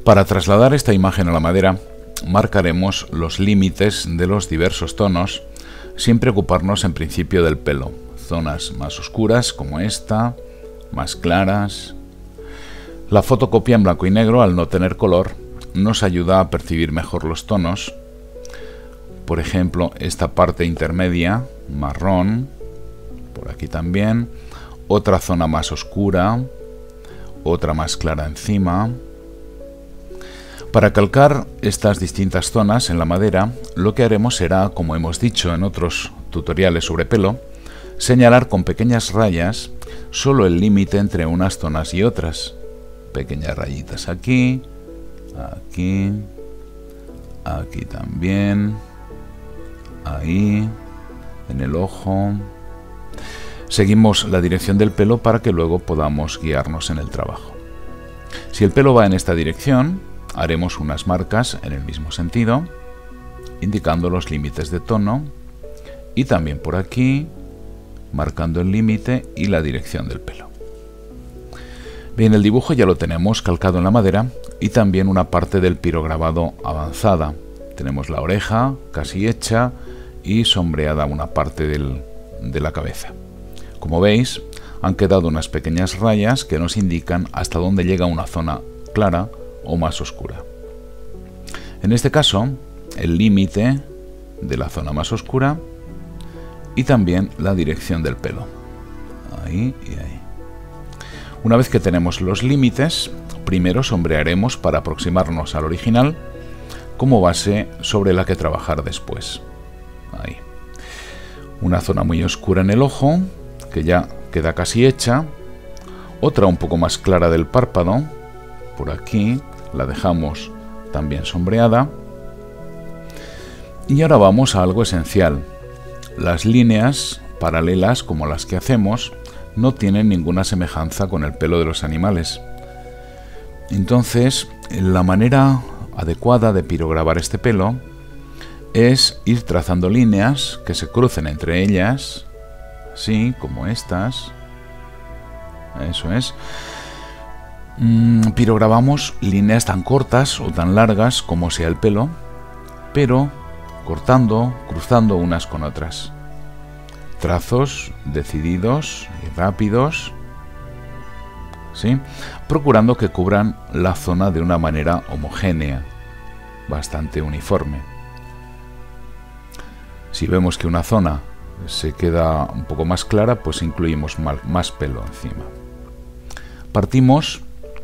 Para trasladar esta imagen a la madera, marcaremos los límites de los diversos tonos, sin preocuparnos en principio del pelo. Zonas más oscuras como esta, más claras. La fotocopia en blanco y negro, al no tener color, nos ayuda a percibir mejor los tonos. Por ejemplo, esta parte intermedia, marrón, por aquí también, otra zona más oscura, otra más clara encima. Para calcar estas distintas zonas en la madera, lo que haremos será, como hemos dicho en otros tutoriales sobre pelo, señalar con pequeñas rayas solo el límite entre unas zonas y otras. Pequeñas rayitas aquí, aquí, aquí también, ahí, en el ojo. Seguimos la dirección del pelo para que luego podamos guiarnos en el trabajo. Si el pelo va en esta dirección, haremos unas marcas en el mismo sentido, indicando los límites de tono, y también por aquí, marcando el límite y la dirección del pelo. Bien, el dibujo ya lo tenemos calcado en la madera y también una parte del pirograbado avanzada. Tenemos la oreja casi hecha y sombreada una parte de la cabeza. Como veis, han quedado unas pequeñas rayas que nos indican hasta dónde llega una zona clara o más oscura. En este caso, el límite de la zona más oscura y también la dirección del pelo. Ahí y ahí. Una vez que tenemos los límites, primero sombrearemos para aproximarnos al original como base sobre la que trabajar después. Ahí. Una zona muy oscura en el ojo, que ya queda casi hecha. Otra un poco más clara del párpado, por aquí, la dejamos también sombreada. Y ahora vamos a algo esencial. Las líneas paralelas, como las que hacemos, no tienen ninguna semejanza con el pelo de los animales. Entonces, la manera adecuada de pirograbar este pelo es ir trazando líneas que se crucen entre ellas, así como estas. Eso es. Pirograbamos líneas tan cortas o tan largas como sea el pelo, pero cortando, cruzando unas con otras. Trazos decididos y rápidos, ¿sí? Procurando que cubran la zona de una manera homogénea, bastante uniforme. Si vemos que una zona se queda un poco más clara, pues incluimos más pelo encima. Partimos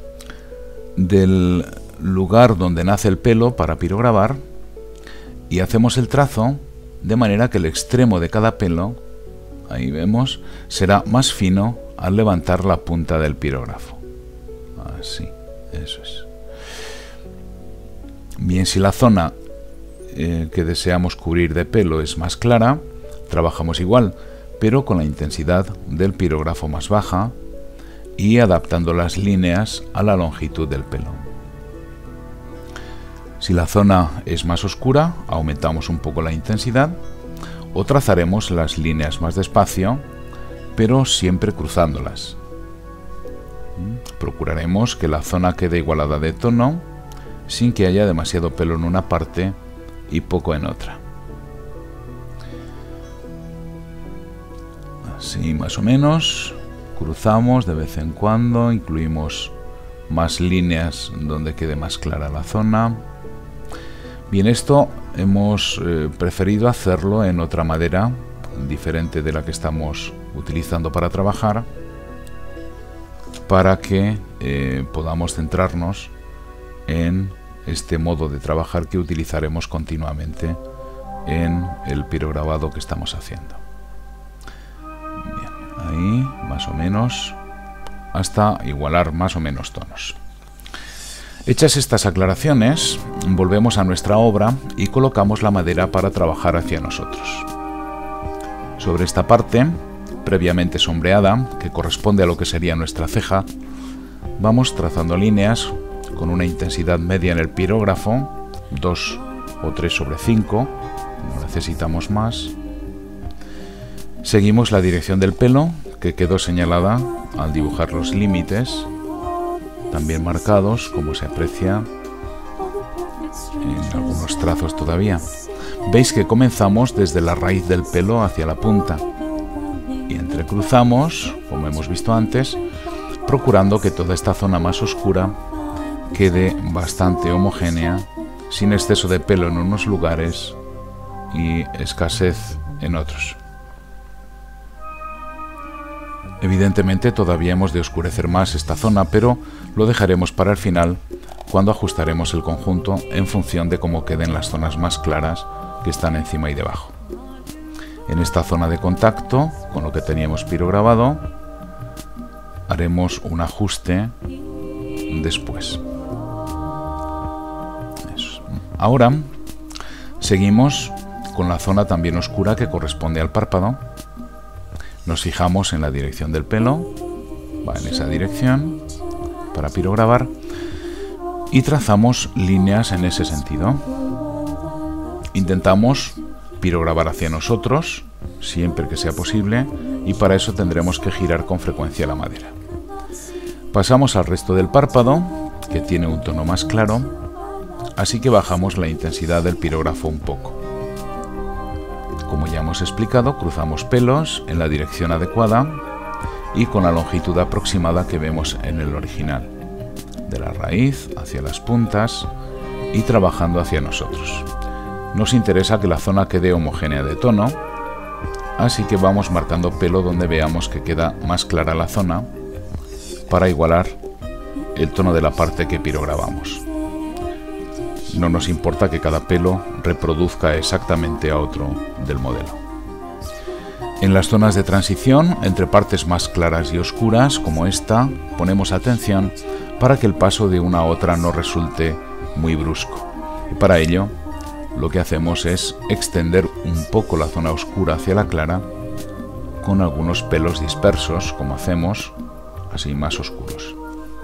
del lugar donde nace el pelo para pirograbar y hacemos el trazo de manera que el extremo de cada pelo, ahí vemos, será más fino al levantar la punta del pirógrafo. Así, eso es. Bien, si la zona que deseamos cubrir de pelo es más clara, trabajamos igual, pero con la intensidad del pirógrafo más baja y adaptando las líneas a la longitud del pelo. Si la zona es más oscura, aumentamos un poco la intensidad o trazaremos las líneas más despacio, pero siempre cruzándolas. Procuraremos que la zona quede igualada de tono, sin que haya demasiado pelo en una parte y poco en otra. Así más o menos, cruzamos de vez en cuando, incluimos más líneas donde quede más clara la zona. Bien, esto hemos preferido hacerlo en otra madera diferente de la que estamos utilizando para trabajar, para que podamos centrarnos en este modo de trabajar que utilizaremos continuamente en el pirograbado que estamos haciendo. Bien, ahí más o menos hasta igualar más o menos tonos. Hechas estas aclaraciones, volvemos a nuestra obra y colocamos la madera para trabajar hacia nosotros. Sobre esta parte, previamente sombreada, que corresponde a lo que sería nuestra ceja, vamos trazando líneas con una intensidad media en el pirógrafo, 2 o 3 sobre 5, no necesitamos más. Seguimos la dirección del pelo, que quedó señalada al dibujar los límites, también marcados, como se aprecia en algunos trazos todavía. Veis que comenzamos desde la raíz del pelo hacia la punta y entrecruzamos, como hemos visto antes, procurando que toda esta zona más oscura quede bastante homogénea, sin exceso de pelo en unos lugares y escasez en otros. Evidentemente todavía hemos de oscurecer más esta zona, pero lo dejaremos para el final, cuando ajustaremos el conjunto en función de cómo queden las zonas más claras que están encima y debajo. En esta zona de contacto, con lo que teníamos pirograbado, haremos un ajuste después. Eso. Ahora seguimos con la zona también oscura que corresponde al párpado. Nos fijamos en la dirección del pelo, va en esa dirección para pirograbar y trazamos líneas en ese sentido. Intentamos pirograbar hacia nosotros siempre que sea posible y para eso tendremos que girar con frecuencia la madera. Pasamos al resto del párpado, que tiene un tono más claro, así que bajamos la intensidad del pirógrafo un poco. Como ya hemos explicado, cruzamos pelos en la dirección adecuada y con la longitud aproximada que vemos en el original, de la raíz hacia las puntas y trabajando hacia nosotros. Nos interesa que la zona quede homogénea de tono, así que vamos marcando pelo donde veamos que queda más clara la zona para igualar el tono de la parte que pirograbamos. No nos importa que cada pelo reproduzca exactamente a otro del modelo. En las zonas de transición, entre partes más claras y oscuras, como esta, ponemos atención para que el paso de una a otra no resulte muy brusco. Y para ello, lo que hacemos es extender un poco la zona oscura hacia la clara con algunos pelos dispersos, como hacemos, así más oscuros.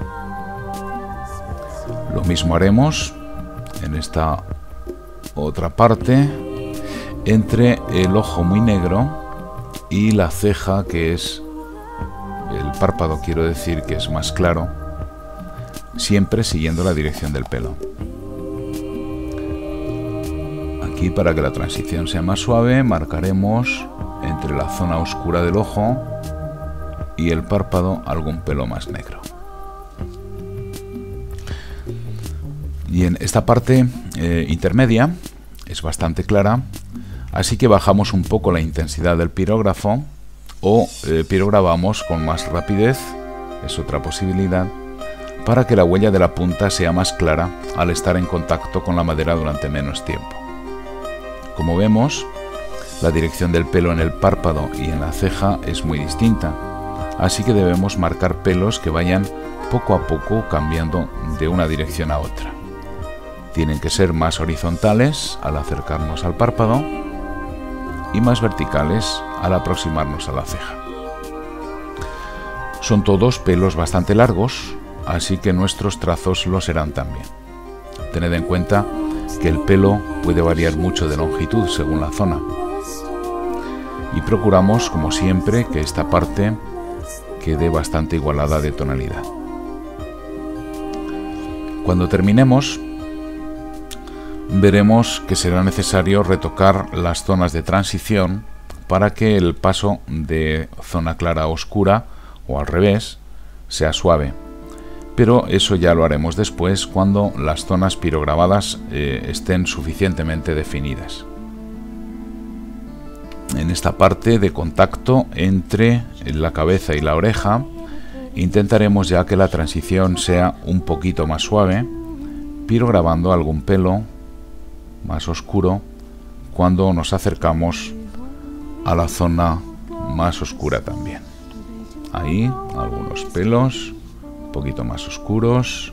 Lo mismo haremos en esta otra parte, entre el ojo muy negro y la ceja, que es el párpado, quiero decir, que es más claro, siempre siguiendo la dirección del pelo. Aquí, para que la transición sea más suave, marcaremos entre la zona oscura del ojo y el párpado algún pelo más negro. Y en esta parte intermedia es bastante clara, así que bajamos un poco la intensidad del pirógrafo o pirograbamos con más rapidez, es otra posibilidad, para que la huella de la punta sea más clara al estar en contacto con la madera durante menos tiempo. Como vemos, la dirección del pelo en el párpado y en la ceja es muy distinta, así que debemos marcar pelos que vayan poco a poco cambiando de una dirección a otra. Tienen que ser más horizontales al acercarnos al párpado y más verticales al aproximarnos a la ceja. Son todos pelos bastante largos, así que nuestros trazos lo serán también. Tened en cuenta que el pelo puede variar mucho de longitud según la zona. Y procuramos, como siempre, que esta parte quede bastante igualada de tonalidad. Cuando terminemos, veremos que será necesario retocar las zonas de transición para que el paso de zona clara a oscura, o al revés, sea suave. Pero eso ya lo haremos después, cuando las zonas pirograbadas estén suficientemente definidas. En esta parte de contacto entre la cabeza y la oreja, intentaremos ya que la transición sea un poquito más suave, pirograbando algún pelo más oscuro cuando nos acercamos a la zona más oscura también. Ahí, algunos pelos un poquito más oscuros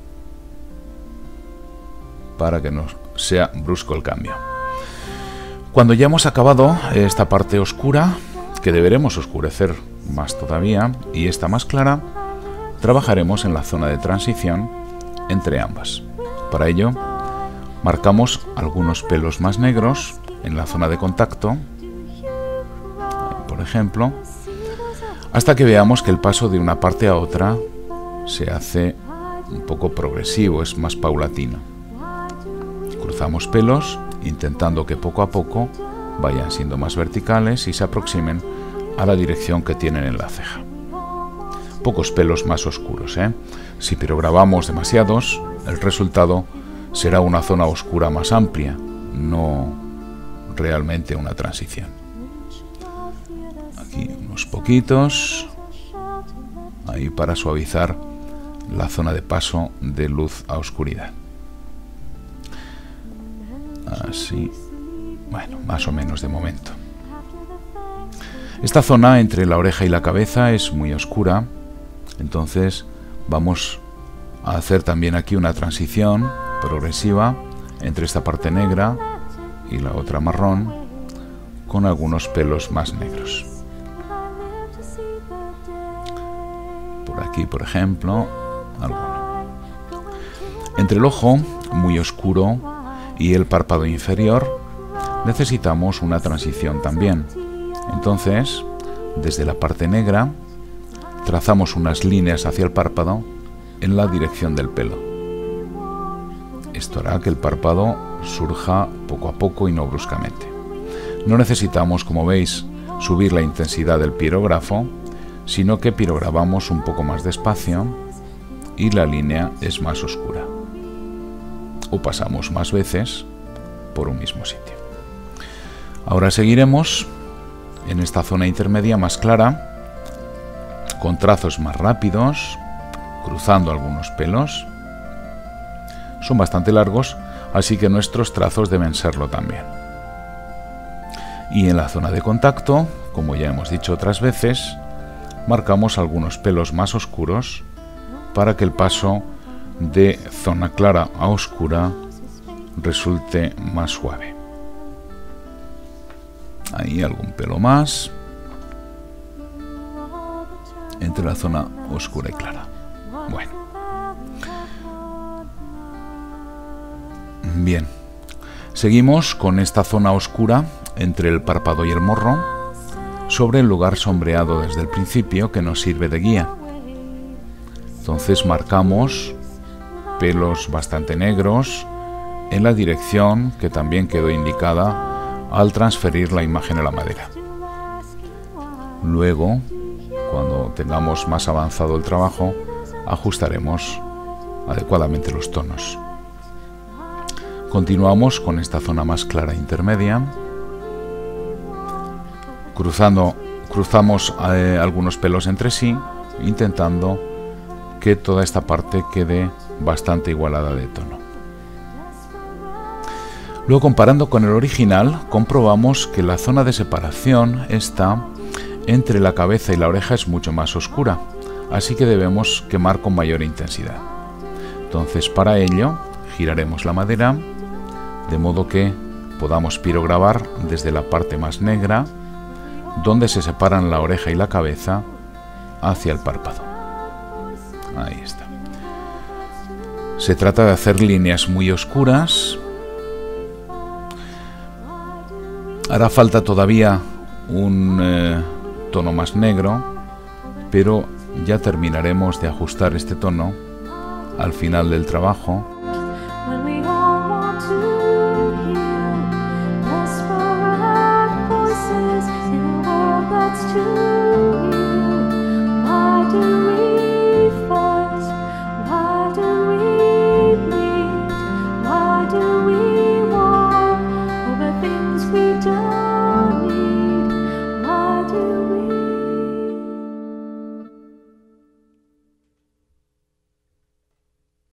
para que no sea brusco el cambio. Cuando ya hemos acabado esta parte oscura, que deberemos oscurecer más todavía, y esta más clara, trabajaremos en la zona de transición entre ambas. Para ello, marcamos algunos pelos más negros en la zona de contacto, por ejemplo, hasta que veamos que el paso de una parte a otra se hace un poco progresivo, es más paulatino. Cruzamos pelos, intentando que poco a poco vayan siendo más verticales y se aproximen a la dirección que tienen en la ceja. Pocos pelos más oscuros, ¿eh? Si pirograbamos demasiados, el resultado será una zona oscura más amplia, no realmente una transición. Aquí unos poquitos, ahí para suavizar la zona de paso de luz a oscuridad. Así, bueno, más o menos de momento. Esta zona entre la oreja y la cabeza es muy oscura, entonces vamos a hacer también aquí una transición progresiva entre esta parte negra y la otra marrón, con algunos pelos más negros. Por aquí, por ejemplo, alguno. Entre el ojo, muy oscuro, y el párpado inferior, necesitamos una transición también. Entonces, desde la parte negra, trazamos unas líneas hacia el párpado en la dirección del pelo. Esto hará que el párpado surja poco a poco y no bruscamente. No necesitamos, como veis, subir la intensidad del pirógrafo, sino que pirograbamos un poco más despacio y la línea es más oscura. O pasamos más veces por un mismo sitio. Ahora seguiremos en esta zona intermedia más clara, con trazos más rápidos, cruzando algunos pelos. Son bastante largos, así que nuestros trazos deben serlo también. Y en la zona de contacto, como ya hemos dicho otras veces, marcamos algunos pelos más oscuros para que el paso de zona clara a oscura resulte más suave. Ahí algún pelo más entre la zona oscura y clara. Bueno, bien, seguimos con esta zona oscura entre el párpado y el morro, sobre el lugar sombreado desde el principio, que nos sirve de guía. Entonces marcamos pelos bastante negros en la dirección que también quedó indicada al transferir la imagen a la madera. Luego, cuando tengamos más avanzado el trabajo, ajustaremos adecuadamente los tonos. Continuamos con esta zona más clara intermedia. Cruzamos algunos pelos entre sí, intentando que toda esta parte quede bastante igualada de tono. Luego, comparando con el original, comprobamos que la zona de separación está entre la cabeza y la oreja es mucho más oscura, así que debemos quemar con mayor intensidad. Entonces, para ello, giraremos la madera de modo que podamos pirograbar desde la parte más negra, donde se separan la oreja y la cabeza, hacia el párpado. Ahí está. Se trata de hacer líneas muy oscuras. Hará falta todavía un tono más negro, pero ya terminaremos de ajustar este tono al final del trabajo.